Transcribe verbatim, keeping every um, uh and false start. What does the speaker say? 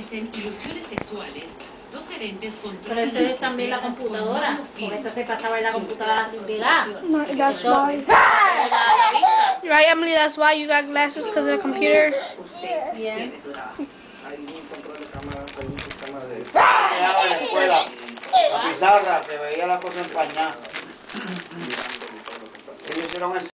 dicen ilusiones sexuales, los gerentes controlan. Pero eso es también la computadora, porque esta se pasaba en la computadora sin pegar. No, that's Eso- why. ¡Ah! Right, Emily, that's why you got glasses, because of the computer. Usted Bien. tiene su trabajo. Hay un control de cámara, hay un sistema de... Llegaba a la escuela, la pizarra, que veía la cosa empañada. Ellos hicieron